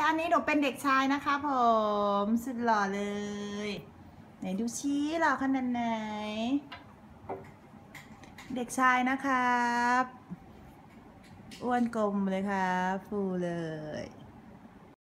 อันนี้หนูเป็นเด็กชายนะคะผมสุดหล่อเลย ไหนดูชี้หล่อขนาดไหน เด็กชายนะครับอ้วนกลมเลยครับฟูเลย